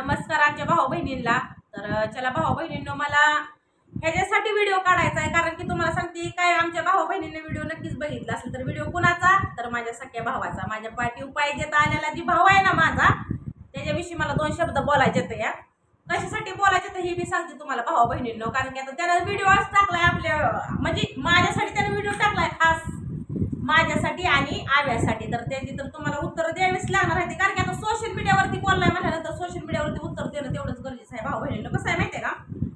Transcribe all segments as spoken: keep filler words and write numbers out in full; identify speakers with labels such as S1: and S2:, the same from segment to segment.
S1: नमस्कार आमच्या भाऊ बहिणींना। तर चला भाऊ बहिणींनो, मला ह्याच्यासाठी व्हिडिओ काढायचा आहे कारण की तुम्हाला सांगते काय, आमच्या भाऊ बहिणींनी व्हिडिओ नक्कीच बघितला असेल। तर व्हिडिओ कुणाचा, तर माझ्या सख्या भावाचा, माझ्या पाठीव पाहिजे आलेला जी भाऊ आहे ना माझा, त्याच्याविषयी मला दोन शब्द बोलायचे आहेत। या कशासाठी बोलायचे तर हे मी सांगते तुम्हाला भाऊ बहिणींनो, कारण की आता त्याला व्हिडिओ टाकलाय आपल्या, म्हणजे माझ्यासाठी त्याने व्हिडिओ टाकलाय खास माझ्यासाठी आणि आव्यासाठी। तर त्याची तर तुम्हाला उत्तर द्यावीच लागणार आहे, कारण की आता सोशल मीडियावरती बोललाय म्हटल्यानंतर सोशल मीडियावरती उत्तर देणं तेवढंच गरजेचं आहे भाऊ बहिणींनो। कसं आहे माहितीये का,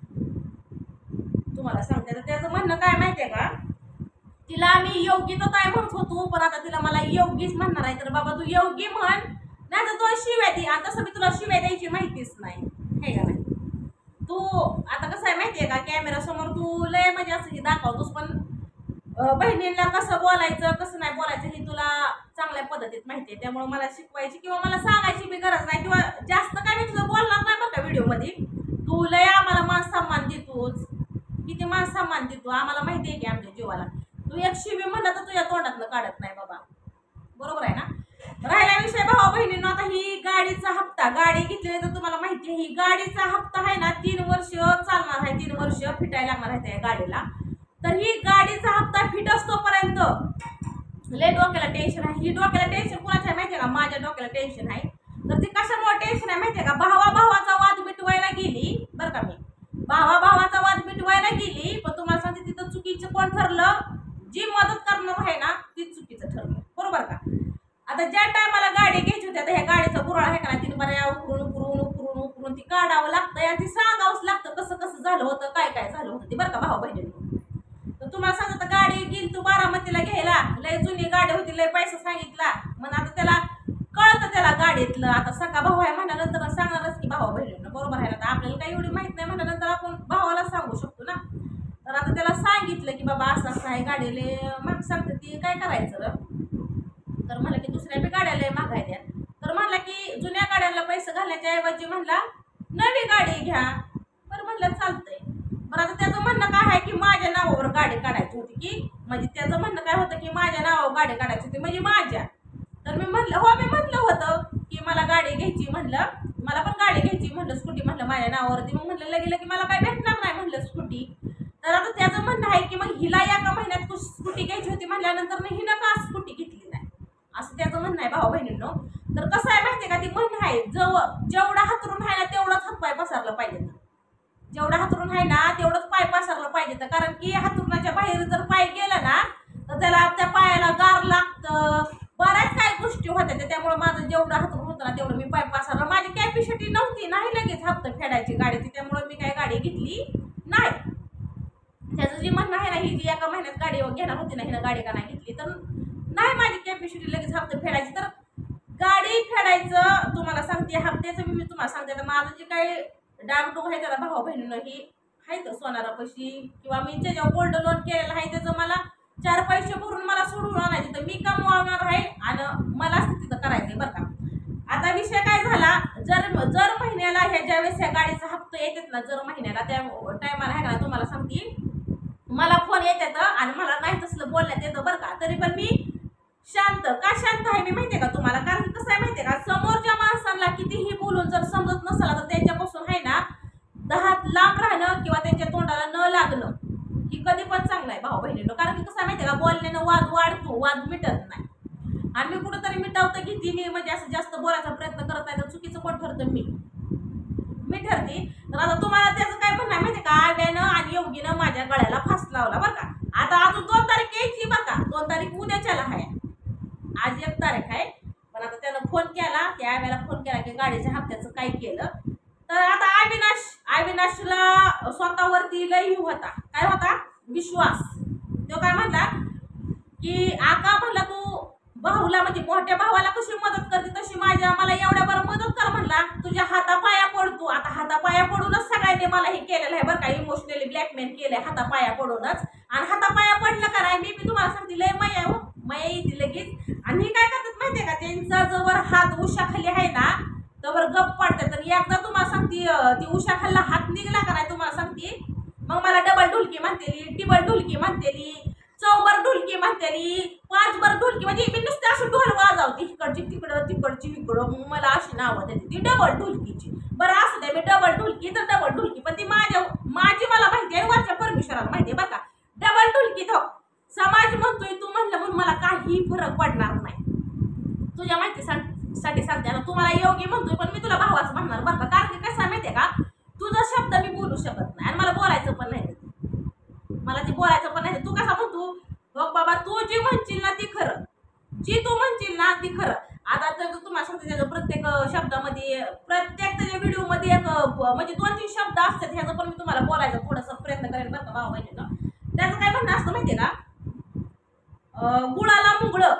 S1: तुम्हाला सांगते तर त्याचं म्हणणं काय माहितीये का, तिला मी योग्य तर काय म्हणत होतो, पण आता तिला मला योग्यच म्हणणार आहे। तर बाबा तू योग्य म्हण, नाही तर तू शिव्या दे। आता तसं मी तुला शिव्या द्यायची माहितीच नाही, हे का नाही। तू आता कसं आहे माहितीये का, कॅमेरा समोर तू लय म्हणजे असं हे दाखवतोस, पण बहिणींना कसं बोलायचं कसं नाही बोलायचं हे तुला चांगल्या पद्धतीत माहिती आहे। त्यामुळे मला शिकवायची किंवा मला सांगायची बी गरज नाही, किंवा जास्त काय मी तुझं बोलणार नाही बघा व्हिडिओमध्ये। तू लय आम्हाला मान सन्मान देतोच, किती मान सन्मान देतो आम्हाला माहिती आहे की आमच्या जीवाला। तू एक शिवी म्हणलं तर तुझ्या तोंडातनं काढत नाही बाबा, बरोबर आहे ना। राहिला विषय भाऊ बहिणींनो, आता ही गाडीचा हप्ता, गाडी घेतली तर तुम्हाला माहिती आहे ही गाडीचा हप्ता आहे ना, तीन वर्ष चालणार आहे, तीन वर्ष फिटायला लागणार आहे त्या गाडीला। तर ही गाडीचा हप्ता फिट असतोपर्यंत लय डोक्याला टेन्शन आहे। ही डोक्याला टेन्शन कुणाचं आहे माहितीये का, माझ्या डोक्याला टेन्शन आहे। तर ती कशामुळे टेन्शन आहे माहितीये का, भावा भावाचा वाद मिटवायला गेली बरं का, मी भावा भावाचा वाद मिटवायला गेली, पण तुम्हाला सांगते तिथं चुकीचं कोण ठरलं, जी मदत करणार आहे ना ती चुकीचं ठरलं, बरोबर का। आता ज्या टायमाला गाडी घ्यायची होती, आता ह्या गाडीचा बुराळ आहे का, तीन बऱ्या उकरून उकरून उकरून उकरून ती काढावं लागतं आणि ती सांगावंच लागतं कसं कसं झालं होतं, काय काय झालं होतं ते, बरं का भाऊ बहिणींनो। तर तुम्हाला सांगत गाडी गेली तू बारामतीला घ्यायला, लय जुनी गाडी होती, लय पैसा सांगितला, मग आता त्याला कळतं त्याला गाडीतलं। आता सका भाऊ आहे म्हणाल्यानंतर सांगणारच की भाऊ बहिणींना, बरोबर आहे ना। आपल्याला काही एवढी माहित नाही म्हणाल्यानंतर आपण भावाला सांगू शकतो ना। तर आता त्याला सांगितलं की बाबा असं असं आहे, गाडीले माग सांगते ती काय करायचं र, तर म्हणलं की दुसऱ्या बी गाड्याला मागाय द्या। तर म्हणला की जुन्या गाड्यांना पैसे घालण्याच्या ऐवजी म्हणला नवी गाडी घ्या, बरं म्हणलं चालतंय। बरं आता त्याचं म्हणणं काय आहे की माझ्या नावावर गाडी काढायची होती, की म्हणजे त्याचं म्हणणं काय होतं की माझ्या नावावर गाडी काढायची होती म्हणजे माझ्या। तर मी म्हणलं हो, मी म्हणलं होतं की मला गाडी घ्यायची, म्हणलं मला पण गाडी घ्यायची, म्हणलं स्कूटी म्हणलं माझ्या नावावरती। मग म्हणलं लगे लगे मला काय भेटणार नाही म्हणलं स्कूटी। तर आता त्याचं म्हणणं आहे की मग हिला एका महिन्यात स्कूटी घ्यायची होती म्हणल्यानंतर हिनं का स्कूटी घेतली नाही, असं त्याचं म्हणणं आहे भाऊ बहिणींनो। तर कसं आहे माहितीये का, ती म्हणणं आहे जव जेवढा हातरून आहे ना तेवढंच हातपाय पसरलं पाहिजे, जेवढा हातरून आहे ना तेवढंच पाय पसरलं पाहिजे। कारण की हातरुणाच्या बाहेर जर पाय गेला ना तर त्याला त्या पायाला गार लागतं, बऱ्याच काही गोष्टी होत्या। त्यामुळे माझं जेवढं हातरून होतं ना तेवढं मी पाय पसरलं, माझी कॅपॅसिटी नव्हती नाही लगेच हप्ता फेडायची गाडीची, त्यामुळे मी काही गाडी घेतली नाही। त्याचं जे म्हणणं आहे ना, ही जी एका महिन्यात गाडी घेणार होती ना, हिनं गाडी का नाही घेतली, तर नाही माझी कॅपॅसिटी लगेच हप्ते फेडायची। तर गाडी फेडायचं तुम्हाला सांगते, हप्त्याचं मी तुम्हाला सांगते, तर माझं जे काही डागडुग आहे त्याला भाऊ बहिणीनं ही आहे तर सोनारापाशी, किंवा मी ज्याच्यावर गोल्ड लोन केलेलं आहे त्याचं मला चार पैसे भरून मला सोडून आणायचे, तर मी कमवणार आहे आणि मलाच तिथं करायचंय बरं का। आता विषय काय झाला, जर जर महिन्याला ह्या ज्यावेळेस ह्या गाडीचा हप्ता येतात ना जर महिन्याला, त्या टायमाला आहे का तुम्हाला सांगते मला फोन येतात आणि मला नाही तसलं बोलण्यात येतं बरं का। तरी पण मी शांत का शांत आहे मी माहितीये का तुम्हाला, कारण कसं आहे माहितीये का, समोरच्या माणसांना कितीही बोलून जर समजत नसला तर त्यांच्यापासून आहे ना दहा लांब राहणं किंवा त्यांच्या तोंडाला न लागणं ही कधी पण चांगलं आहे भाऊ बहिणींनो। कारण की कसं आहे माहितीये का, बोलण्यानं वाद वाढतो, वाद मिटत नाही। आणि मी कुठंतरी मिटावतं घेते मी, म्हणजे असं जास्त बोलायचा प्रयत्न करत नाही तर चुकीचं कोण ठरतं, मी मी ठरते। तर आता तुम्हाला त्याचं काय म्हणणं आहे माहितीये का, आव्यानं आणि योगीनं माझ्या गळ्याला फास लावला बरं का। आता अजून दोन तारीख यायची बरं का, दोन तारीख उद्याच्याला आहे, आज एक तारीख आहे। पण आता त्यानं फोन केला, त्या आव्याला फोन केला की गाडीच्या हप्त्याचं काय केलं। तर आता अविनाश अविनाशला स्वतःवरती लई होता, काय होता विश्वास। तो काय म्हणला की आका म्हणला तू भाऊला म्हणजे मोठ्या भावाला कशी मदत करते तशी माझ्या मला एवढ्या बरं मदत कर म्हणला, तुझ्या हातापाया पडतो। आता हातापाया पडूनच सगळ्यांनी मला हे केलेलं आहे बरं का, इमोशनली ब्लॅकमेल केलंय हातापाया पडूनच। आणि हातापाया पडलं का नाही, मी मी तुम्हाला सांगते लय माया हो माया येते लगेच। आणि हे काय करतात माहितीये का, त्यांचा जवळ हात उशाखाली आहे ना तवर गप पडतात, आणि एकदा तुम्हाला सांगते ती उशाखाला हात निघला का नाही तुम्हाला सांगते मग मला डबल ढुलकी म्हणतेली, टिबल ढुलकी म्हणतेली, चौबर ढुलकी म्हणतेली, वाजभर ढोलकी म्हणजे मी नुसते असं ढोल वाजवते इकडची तिकडं तिकडची इकडं मला अशी नावं देते ती डबल ढोलकीची. बरं असू द्या मी डबल ढोलकी तर डबल ढोलकी पण ती माझ्या माझी मला माहिती आहे वरच्या परमेश्वराला माहिती आहे बरं का. डबल ढोलकी तो समाज म्हणतोय तू म्हणलं म्हणून मला काही फरक पडणार नाही. तुझ्या माहिती साठी सांगते ना तुम्हाला योगी म्हणतोय पण मी तुला भावाचं म्हणणार बरं का. कारण की कसं माहितीये का तुझा शब्द मी बोलू शकत नाही आणि मला बोलायचं पण नाही मला ते बोलायचं पण नाही. तू कसा म्हणतो बघ बाबा तू जी म्हणशील ना ती खरं जी तू म्हणशील ना ती खरं. आता तर तुम्हाला सांगते त्याचं प्रत्येक शब्दामध्ये प्रत्येक त्याच्या व्हिडिओमध्ये एक म्हणजे दोन तीन शब्द असतात ह्याचं पण मी तुम्हाला बोलायचा थोडासा प्रयत्न करेन बरं का भाऊ बहिणीनं. त्याचं काय म्हणणं असतं माहितीये का गुळाला मुंगळं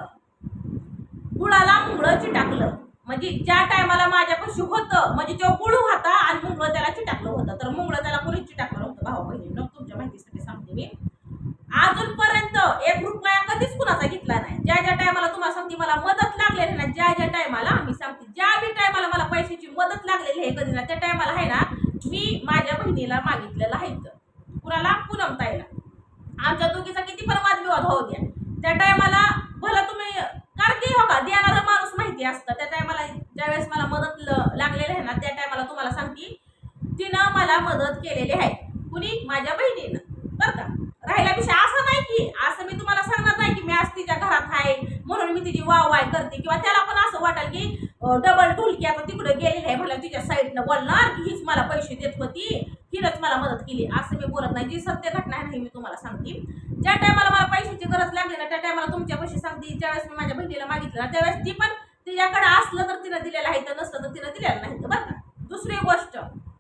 S1: गुळाला मुंगळं चिटाकलं म्हणजे ज्या टायमाला माझ्यापाशी होतं म्हणजे तो गुळ होता आणि मुंगळं त्याला चिटाकलं होतं तर मुंगळं त्याला कोणी चिटाकलं होतं भाऊ बहिणीनं. तुमच्या माहितीसाठी सांगते मी अजूनपर्यंत एक रुपया कधीच कुणाचा घेतला नाही. ज्या ज्या टायमाला तुम्हाला सांगते मला मदत लागलेली ना ज्या ज्या टायमाला मी सांगते ज्या बी टायमाला मला पैशाची मदत लागलेली आहे कधी ना त्या टायमाला आहे ना मी माझ्या बहिणीला मागितलेलं आहे. कुणाला पूनमताईला आमच्या दोघीचा किती पण वादविवाद होऊ द्या त्या टायमाला भलं तुम्ही कारण की हो का देणारा माणूस माहिती असतं. त्या टायमाला ज्यावेळेस मला मदत लागलेली आहे ना त्या टायमाला तुम्हाला सांगते तिनं मला मदत केलेली आहे. कुणी माझ्या बहिणीनं बरं का. राहिला विषय असं नाही की असं मी तुम्हाला सांगणार नाही की मी आज तिच्या घरात आहे म्हणून मी तिची वाव वाय करते किंवा त्याला पण असं वाटेल की डबल ढोलकी आता तिकडे गेलेली आहे मला तिच्या साईडनं बोलणार की हीच मला पैसे देत होती हिनंच मला मदत केली असं मी बोलत नाही. जी सत्य घटना आहे ही मी तुम्हाला सांगते. ज्या टायमाला मला पैशाची गरज लागली ना त्या टायमाला तुमच्या पैसे सांगते ज्यावेळेस मी माझ्या बहिणीला मागितलं ना त्यावेळेस ती पण तिच्याकडे असलं तर तिनं दिलेलं आहे तर नसलं तर तिनं दिलेलं नाही बरं का. दुसरी गोष्ट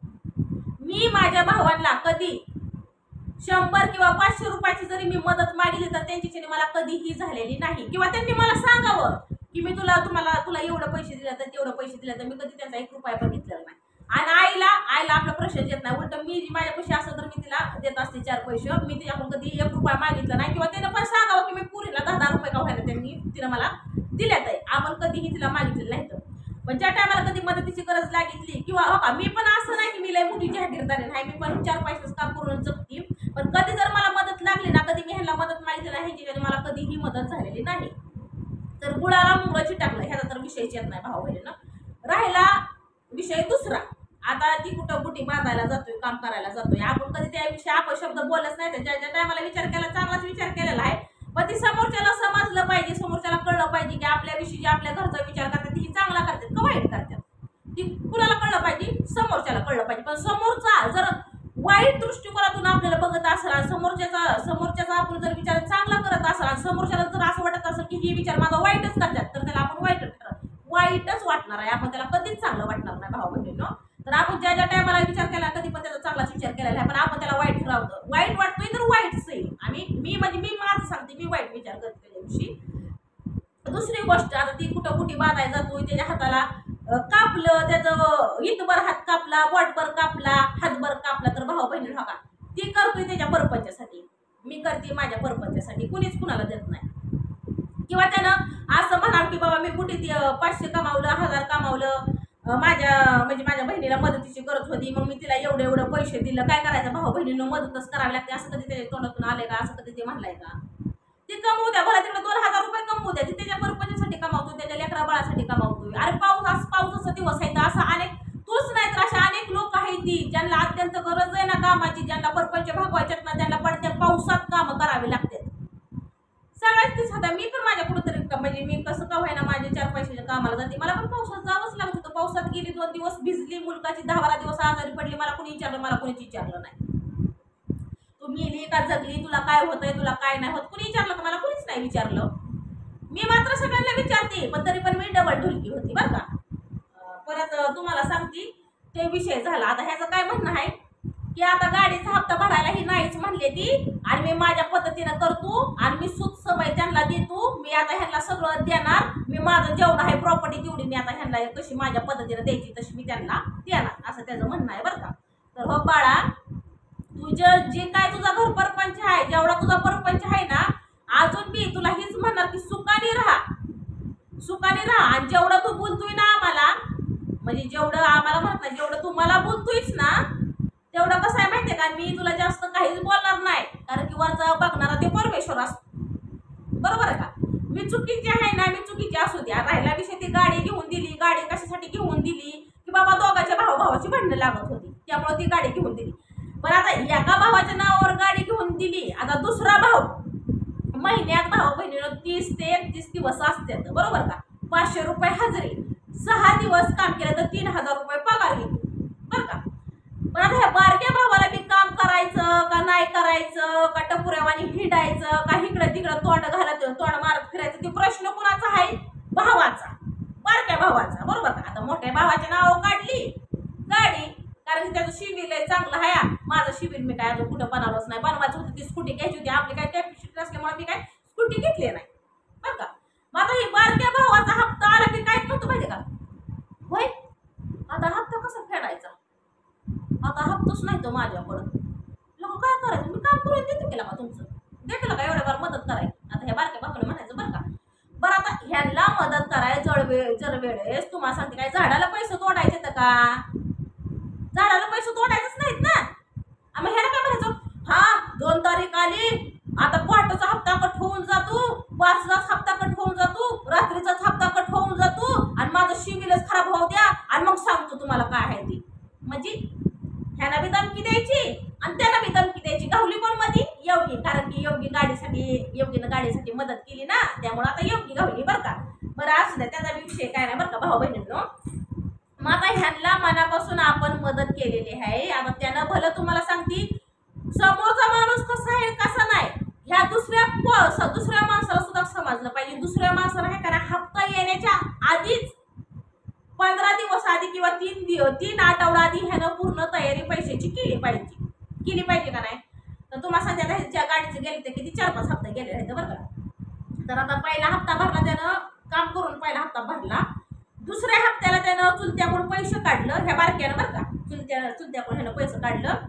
S1: मी माझ्या भावांना कधी शंभर किंवा पाचशे रुपयाची जरी मी मदत मागितली तर त्यांची मला कधीही झालेली नाही किंवा त्यांनी मला सांगावं की मी तुला तुम्हाला तुला एवढं पैसे दिले तर तेवढं पैसे दिले तर मी कधी त्यांचा एक रुपया पण घेतलेला नाही. आणि आईला आईला आपला प्रश्न येत नाही उलट मी माझ्या पैसे असं तर मी तिला देत असते चार पैसे मी तिच्याकडून कधी एक रुपया मागितला नाही किंवा त्यानं पण सांगावं की मी पुरीला दहा दहा रुपये का व्हायला त्यांनी तिनं मला दिल्यात आहे. आपण कधीही तिला मागितलेलं नाही. तर पण ज्या टायमाला कधी मदतीची गरज लागितली किंवा हो का मी पण असं नाही की मी लय मोठी जाहीरदारी नाही मी पण चार पैसेच काम करून जगते पण कधी जर मला मदत लागली ना कधी मी ह्यांना मदत मागितली नाही ह्यांची मला कधीही मदत झालेली नाही. तर गुळाला मुंगळं चिटाकलं ह्याचा तर विषयच येत नाही भाऊ बहिणीनं. राहिला विषय दुसरा आता ती कुठं बुटी बांधायला जातोय काम करायला जातोय आपण कधी त्याविषयी आपण शब्द बोलच नाही तर ज्या ज्या टायमाला विचार केला चांगलाच विचार केलेला आहे पण ती समोरच्याला समजलं पाहिजे समोरच्याला कळलं पाहिजे की आपल्याविषयी जे आपल्या घरचा विचार करतात ती चांगला करतात का वाईट करतात ती कुणाला कळलं पाहिजे समोरच्याला कळलं पाहिजे. पण समोरचा जर वाईट दृष्टिकोनातून आपल्याला बघत असेल आणि समोरच्याचा समोरच्याचा आपण जर विचार चांगला करत असेल आणि समोरच्याला जर असं वाटत असेल की ही विचार माझा वाईटच करतात तर त्याला आपण वाईटच ठरव वाईटच वाटणार आहे. आपण त्याला कधीच चांगलं वाटणार नाही भाऊ बहिणीनो. तर आपण ज्या ज्या टायमाला विचार केला कधी पण त्याचा चांगलाच विचार केलेला आहे पण आपण त्याला वाईट ठरवतो वाईट वाटतोय तर वाईटच आहे. आम्ही मी म्हणजे मी माझं सांगते मी वाईट विचार करते त्या दिवशी. दुसरी गोष्ट आता ती कुठं कुठे बांधायला जातोय त्याच्या हाताला कापलं त्याचं इथभर हात कापला बोटभर कापला हातभर कापला तर भाऊ बहिणी हो का ती करतोय त्याच्या परपंचासाठी मी करते माझ्या परपंचासाठी कुणीच कुणाला देत नाही. किंवा त्यानं असं म्हणाल की बाबा मी कुठे पाचशे कमावलं हजार कमावलं माझ्या म्हणजे माझ्या बहिणीला मदतीची गरज होती मग मी तिला एवढं एवढं पैसे दिलं काय करायचं भाऊ बहिणीनं मदतच करावी लागते असं कधी त्याच्या तोंडातून आले का असं कधी ते म्हणलंय का. ते कमवू द्या भला तिकडे दोन हजार रुपये कमवू द्या ती त्याच्या परपंचासाठी कमावतो त्याच्या लेकरा बाळासाठी कमावतोय. अरे पाऊस आज पावसाचा दिवस आहे तर असं अनेक तोच नाही तर अशा अनेक लोक आहेत ती ज्यांना अत्यंत गरज आहे ना कामाची ज्यांना परपंच भागवायच्यात ना त्यांना पडत्या पावसात कामं करावी लागतात सगळ्यात तीच होता. मी पण माझ्या कुठेतरी म्हणजे मी कसं का व्हायना माझ्या चार पैशाच्या कामाला जाते मला पण पावसात जावंच लागत होतं. पावसात गेली दोन दिवस भिजली मुलकाची दहा बारा दिवस आजारी पडली मला कोणी विचारलं मला कोणीच विचारलं नाही तू मेली का जगली तुला काय होतंय तुला काय नाही होत कुणी विचारलं का मला कोणीच नाही विचारलं. मी मात्र सगळ्यांना विचारते पण तरी पण मी डबल ढोलकी होती बरं का. परत तुम्हाला सांगते ते विषय झाला. आता ह्याचं काय म्हणणं आहे की आता गाडीचा हप्ता भरायला ही नाहीच म्हणले ती आणि मी माझ्या पद्धतीनं करतो आणि मी सूत समय त्यांना देतो मी आता ह्यांना सगळं देणार मी माझं जेवढं आहे प्रॉपर्टी तेवढी मी आता ह्यांना कशी माझ्या पद्धतीनं द्यायची तशी मी त्यांना देणार असं त्याचं म्हणणं आहे बरं का. तर हो बाळा तुझं जे काय तुझा घर परपंच आहे जेवढा तुझा परपंच आहे ना अजून मी तुला हीच म्हणणार की सुखाने राहा सुखाने राहा आणि जेवढं तू बोलतोय ना आम्हाला म्हणजे जेवढं आम्हाला म्हणत नाही जेवढं तू मला बोलतोयस ना तेवढं कसं आहे माहितीये का मी तुला जास्त काहीच बोलणार नाही कारण की वरचा बघणारा ते परमेश्वर असतो बरोबर आहे का. मी चुकीची आहे ना, मी चुकीची असू द्या. राहिला विषय ती गाडी घेऊन दिली. गाडी कशासाठी घेऊन दिली की बाबा दोघांच्या भाऊ भावाची भांडणं लागत होती, त्यामुळे ती गाडी घेऊन दिली. पण आता एका भावाच्या नावावर गाडी घेऊन दिली, आता दुसरा भाऊ महिन्यात भाऊ बहिणीनं तीस ते एकतीस दिवस असतात बरोबर का, पाचशे रुपये हजेरी, सहा दिवस काम केलं तर तीन हजार रुपये पगार घेतो बरं का. पण आता ह्या बारक्या भावाला मी काम करायचं का नाही करायचं, का टपुऱ्यावानी हिंडायचं, का इकडं तिकडं तोंड घालत तोंड मारत फिरायचं, ते प्रश्न कुणाचा आहे? भावाचा, बारक्या भावाचा बरोबर का. आता मोठ्या भावाच्या नाव काढली गाडी, कारण की त्याचं शिबिर लय चांगलं आहे. माझं शिबिर मी काय अजून कुठं बनवलंच नाही. बनवायचं होतं ती स्कूटी घ्यायची होती, आपली काय कॅपॅसिटी नसल्यामुळे मी काय स्कूटी घेतली नाही बरं का. मग आता ही बारक्या भावाचा हप्ता आला की काय नव्हतं माहिती का, होय आता हप्ता कसा फेडायचा, आता हप्ताच नाही तो माझ्याकडं, लोक काय करायचं, मी काम करून देते केला का तुमचं, देते का एवढ्या बार मदत करायची. आता ह्या बारक्या भावाला म्हणायचं बरं का, बरं आता ह्यांना मदत करायला जर वेळ जर वेळेस तुम्हाला सांगते काय झाडाला पैसे तोडायचे तर का, झाडाला पैसे तोडायचेच नाहीत ना. आम्ही ह्याला काय म्हणायचो, हा दोन तारीख आली आता पहाटेचा हप्ता कट होऊन जातो, पाचलाच हप्ता कट होऊन जातो, रात्रीचाच हप्ता कट होऊन जातो आणि माझं शिबिलच खराब होऊ द्या आणि मग सांगतो तुम्हाला काय आहे ती. म्हणजे ह्याला बी धमकी द्यायची आणि त्याला बी धमकी द्यायची. गावली कोण मध्ये? योगी, कारण की योगी गाडीसाठी योगीनं गाडीसाठी मदत केली ना, त्यामुळे आता योगी गावली बरं का. बरं असू द्या, त्याचा विषय काय नाही बरं का भाऊ बहिणींनो. मग आता ह्यांना मनापासून आपण मदत केलेली आहे. आता त्यानं भलं तुम्हाला सांगती समोरचा माणूस कसा आहे कसा नाही, ह्या दुसऱ्या दुसऱ्या माणसाला सुद्धा समजलं पाहिजे. दुसऱ्या माणसाला हे करा, हप्ता येण्याच्या आधीच पंधरा दिवस आधी किंवा तीन दिवस तीन आठवडा आधी ह्यानं पूर्ण तयारी पैशाची केली पाहिजे केली पाहिजे का नाही. तर तुम्हाला सांगते आता ह्याच्या गाडीचे गेले ते किती चार पाच हप्ते गेले आहेत बरं का. तर आता पहिला हप्ता भरला त्यानं, काम करून पहिला हप्ता भरला. दुसऱ्या हप्त्याला त्यानं चुलत्याकडून पैसे काढलं, ह्या बारक्यानं बरं का, चुलत्या चुलत्याकडून ह्यानं पैसे काढलं.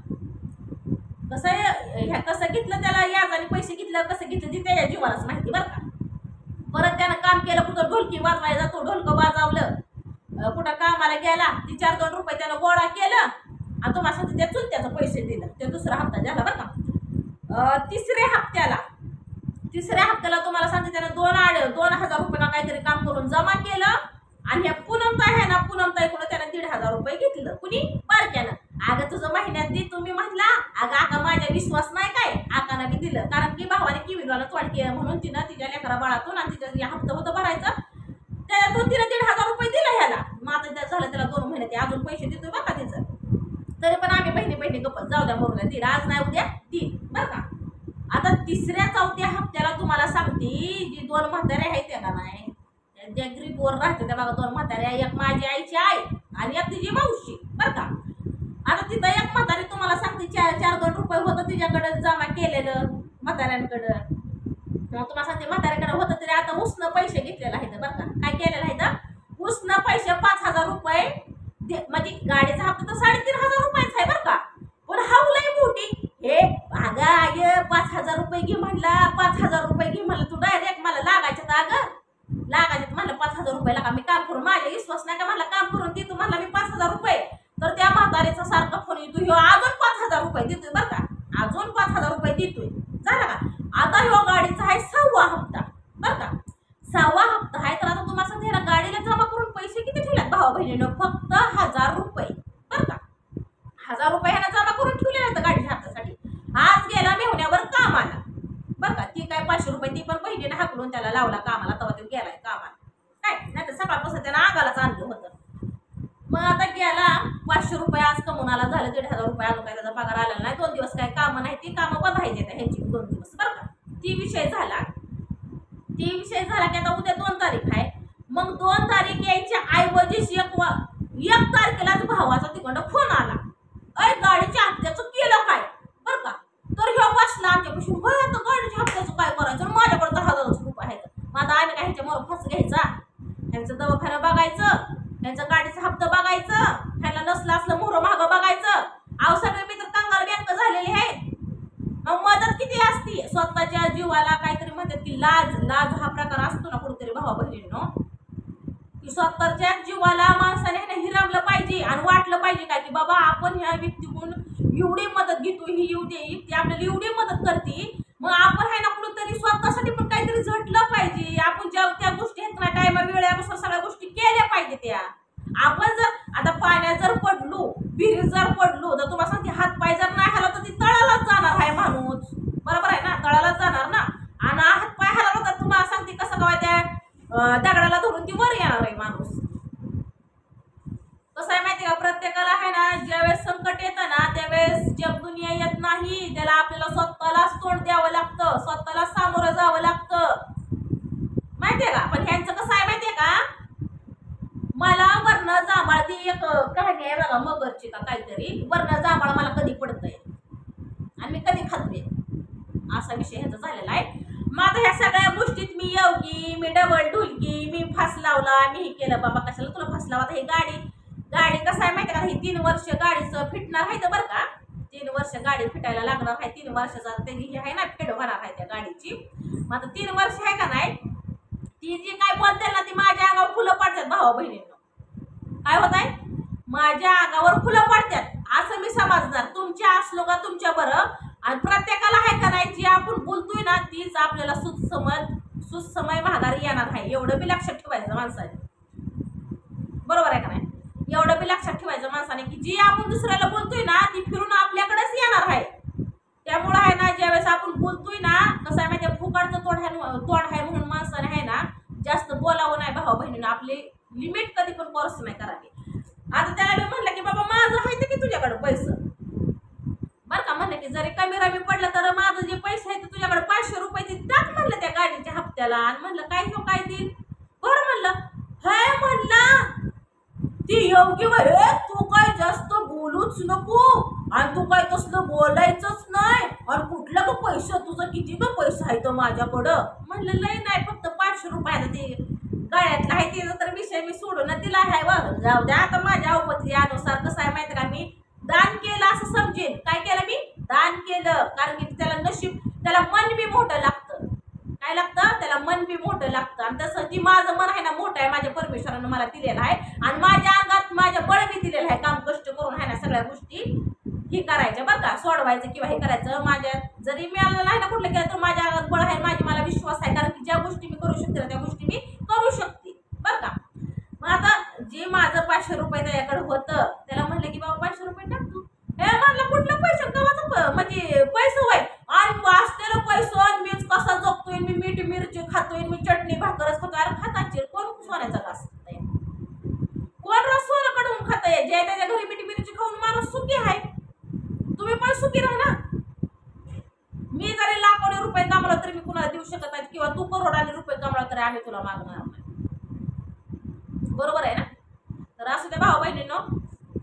S1: कसं ह्या कसं घेतलं त्याला याज आणि पैसे घेतलं कसं घेतलं ती त्याच्या जीवालाच माहिती बरं का. परत त्यानं काम केलं, कुठं ढोलकी वाजवायला जातो ढोलकं वाजवलं, कुठं कामाला गेला ती चार दोन रुपये त्यानं गोळा केलं आणि तुम्हाला सांगते त्या चुलत्याचं पैसे दिलं. ते दुसरा हप्ता झाला बरं का. तिसऱ्या हप्त्याला तिसऱ्या हप्त्याला तुम्हाला सांगते त्यानं दोन आड दोन हजार रुपये काहीतरी काम करून जमा केलं आणि ह्या पूनमताई आहे ना, पूनमताई कुठं त्यानं दीड हजार रुपये घेतलं. कुणी? बारक्यानं. अगं तुझं महिन्यात दे तुम्ही म्हटला, अगं आका माझ्या विश्वास नाही काय, आकानं बी दिलं, कारण की भावाने किवीला तोड केलं म्हणून तिनं तिच्या लेकरा बाळातून आणि तिच्या हप्ता होतं भरायचं त्यातून तिनं दीड हजार रुपये दिलं ह्याला. मग आता त्या झालं त्याला दोन महिने ते अजून पैसे देतोय बघा तिचं. तरी पण आम्ही बहिणी बहिणी गप्पत जाऊ द्या मरून दीड आज नाही उद्या तीन बरं का. आता तिसऱ्या चौथ्या हप्त्याला तुम्हाला सांगते जी दोन म्हाताऱ्या आहेत त्या का नाही, त्या ग्रीपवर राहते त्या बघा दोन म्हाताऱ्या, एक माझी आईची आई आणि एक तिची मावशी बरं का. आता तिथं एक म्हातारी तुम्हाला सांगते चार चार दोन रुपये होतं तिच्याकडं जमा केलेलं म्हाताऱ्यांकडं. मग तुम्हाला सांगते म्हाताऱ्याकडे होतं तरी आता उसनं पैसे घेतलेलं आहे बरं का. काय केलेलं आहे तर उसनं पैसे पाच हजार रुपये म्हणजे गाडीचा हप्ता तर साडेतीन हजार रुपयाच आहे बरं का. पण हावलंय मोठी हे अगं आय पाच हजार रुपये घे म्हणला, पाच हजार रुपये घे म्हणलं, तू डायरेक्ट मला लागायचं तर अगं लागायचं म्हणलं पाच हजार रुपये लागा, मी काम करून माझ्या विश्वास नाही का म्हणला काम करून देतो म्हणला मी पाच हजार रुपये. तर त्या म्हातारीचा सारखा फोन येतो, ह्यो अजून पाच हजार रुपये देतोय बरं का, अजून पाच हजार रुपये देतोय झाला का. आता ह्यो गाडीचा आहे सहावा हप्ता बरं का, सहावा हप्ता आहे. तर आता तुम्हाला सांगते ना गाडीला जमा करून पैसे किती ठेवल्यात भावा बहिणीनं, फक्त हजार रुपये बरं का. हजार रुपये ह्याला जमा करून ठेवले आहेत गाडीच्या हप्त्यासाठी. आज गेला मेहुण्यावर कामाला बरं का, ती काय पाचशे रुपये ती पण बहिणीने हाकलून त्याला लावला कामाला, तेव्हा तो गेलाय कामाला काय नाही तर सकाळपासून त्यानं आगालाच आणलं होतं. मग आता गेला पाचशे रुपये आज कमवून आला, झालं दीड हजार रुपये अजून काय त्याचा पगार आलेला नाही. दोन दिवस काय कामं नाही, ती कामं बघायची त्या ह्यांची दोन दिवस बरं का. ती विषय झाला ती विषय झाला की आता उद्या दोन तारीख आहे. मग दोन तारीख यायच्या ऐवजीच एक एक तारखेलाच भावाचा तिकडं फोन आला, अय गाडीच्या हप्त्याचं केलं काय बरं का. तर ह्यो बसला आमच्यापासून, होय आता गाडीच्या हप्त्याचं काय करायचं, माझ्याकडे दहा हजार रुपये आहेत. मग आता आम्ही काय ह्यांच्या मोर फस घ्यायचा, ह्यांचं दवाखाना बघायचं, ह्यांचं गाडीचा हप्ता बघायचं, ह्याला नसलं असलं मोहर मागं बघायचं. अहो सगळे मित्र कंगाल बँक झालेले आहेत. मग मदत किती असती, स्वतःच्या जीवाला काहीतरी म्हणतात की लाज लाज हा प्रकार असतो ना कुठेतरी भावा बहिणींनो, की स्वतःच्या जीवाला माणसाने हिरावलं पाहिजे आणि वाटलं पाहिजे काय की बाबा आपण ह्या व्यक्तीकडून एवढी मदत घेतो, ही एवढी ती आपल्याला एवढी मदत करते, मग आपण आहे ना कुठेतरी स्वतःसाठी पण काहीतरी झटलं पाहिजे. आपण आपण जर आता पाण्यात जर पडलो, विहिरीत जर पडलो, तर तुम्हाला सांगते हात पाय जर नाही हलवला तर ती तळालाच जाणार आहे माणूस, बरोबर आहे ना, तळालाच जाणार ना. आणि हात पाय हलवला तर तुम्हाला सांगते कसं काय त्या दगडाला धरून ती वर येणार आहे माणूस. कसं आहे माहिती का, प्रत्येकाला आहे ना ज्यावेळेस संकट येतं ना त्यावेळेस जग दुनिया येत नाही, त्याला आपल्याला स्वतःलाच तोंड द्यावं लागतं, स्वतःला सामोरं जावं लागतं, माहितीये का. पण ह्यांचं कसं आहे माहितीये का, मला वर्ण जांभळ ती एक कहाणी आहे बघा मगरची का काहीतरी, वर्ण जांभळ मला कधी पडतंय आणि मी कधी खातोय, असा विषय ह्याचा झालेला आहे. मग आता ह्या सगळ्या गोष्टीत मी योगी, मी डबल ढुलकी, मी फास लावला, मी हे केलं, बाबा कशाला तुला फास लावा. ही गाडी गाडी कसं आहे माहिती का, ही तीन वर्ष गाडीचं फिटणार आहे तर बरं का, तीन वर्ष गाडी फिटायला लागणार आहे, तीन वर्षाचा त्याची ही आहे ना फेड होणार आहे त्या गाडीची. मग आता तीन वर्ष आहे का नाही, ती जी काय बोलते ना ती माझ्या अंगावर फुलं पडतात भावा बहिणींना. काय होत आहे, माझ्या अंगावर फुलं पडतात असं मी समजणार, तुमच्या असलो का तुमच्या बरं. आणि प्रत्येकाला आहे का नाही, जी आपण बोलतोय ना तीच आपल्याला सुसमज सुसमय माघारी येणार आहे, एवढं बी लक्षात ठेवायचं माणसाने, बरोबर आहे का नाही. एवढं बी लक्षात ठेवायचं माणसाने की जी आपण दुसऱ्याला बोलतोय ना ती फिरून आपल्याकडेच येणार आहे. त्यामुळं आहे ना ज्यावेळेस आपण बोलतोय ना, कसं आहे माहिती, फुकाडचं तोंड आहे तोंड आहे म्हणून माणसाने आहे ना जास्त बोलावं नाही भावा बहिणीनं, आपली लिमिट कधी पण क्रॉस नाही करावी. आता त्याला मी म्हणलं की बाबा माझं आहे की तुझ्याकडे पैसे, बरं का, म्हणलं की जरी कमी रमी पडलं तर माझं जे पैसे आहे ते तुझ्याकडे पाचशे रुपये ते टाक म्हणलं त्या गाडीच्या हप्त्याला. आणि म्हणलं काय हो काय देईल, बरं म्हणलं हे म्हणला ती योग्य वय, तू काय जास्त बोलूच नको आणि तू काय तसलं बोलायचंच नाही, आणि कुठलं ग पैसे तुझं किती ग पैसे आहे तर माझ्याकडं. म्हणलं लय नाही, फक्त पाचशे रुपयाला ते गाड्यातला आहे तिचा तर विषय मी सोडून तिला आहे व जाऊ द्या. आता माझ्या अवपती अनुसार कसं आहे माहिती का, मी दान केलं असं समजेल. काय केलं मी, दान केलं, कारण की त्याला नशीब, त्याला मन बी मोठं लागतं. काय लागतं, त्याला मन बी मोठं लागतं. आणि तसं ती माझं मन आहे ना मोठं आहे, माझ्या परमेश्वरानं मला दिलेलं आहे, आणि माझ्या अंगात माझ्या बळ बी दिलेलं आहे, काम कष्ट करून आहे ना सगळ्या गोष्टी हे करायच्या बरं का, सोडवायचं किंवा हे करायचं. माझ्या जरी मिळालं नाही ना कुठलं केलं तर माझ्या अंगात बळ आहे, माझी मला विश्वास आहे, कारण की ज्या गोष्टी मी करू शकते ना त्या गोष्टी मी करू शकते बरं का. मग आता जे माझं पाचशे रुपये त्याच्याकडे होतं त्याला म्हणलं की बाबा पाचशे रुपये टाक तू. हे म्हणलं कुठलं पैसे गव्हाचं म्हणजे पैसे होय, आणि वाचतेलं पैसे मीच कसा जगतोय, मी मीठ मिरची खातोय, मी चटणी भाकरच खातोय. अरे खाताचे कोण सोन्याचा घास खाताय, कोण रस सोनं कडून खाताय, जे त्याच्या घरी मीठ मिरची खाऊन माणूस सुखी आहे. तुम्ही पण सुखी राहा ना. मी जरी लाखोनी रुपये कमवला तरी मी कुणाला देऊ शकत नाही, किंवा तू करोडाने रुपये कमवला तरी आम्ही तुला मागणार नाही, बरोबर आहे ना. तर असं त्या भाऊ बहिणीनं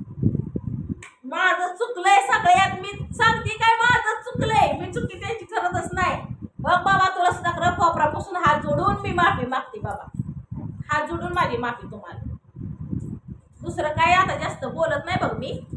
S1: माझं चुकलंय सगळ्यात, मी सांगते काय माझं चुकलंय, मी चुकी त्यांची करतच नाही. बघ बाबा तुला सुद्धा खोपरापासून हात जोडून मी माफी मागते बाबा, हात जोडून माझी माफी तुम्हाला. दुसरं काय आता जास्त बोलत नाही बघ मी.